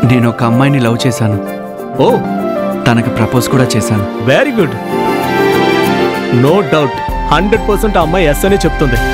నేను ఒక అమ్మాయిని లవ్ చేశాను. ఓ, తనకు ప్రపోజ్ కూడా చేశాను. Very good. నో డౌట్ 100% ఆ అమ్మాయి ఎస్ అని చెప్తుంది.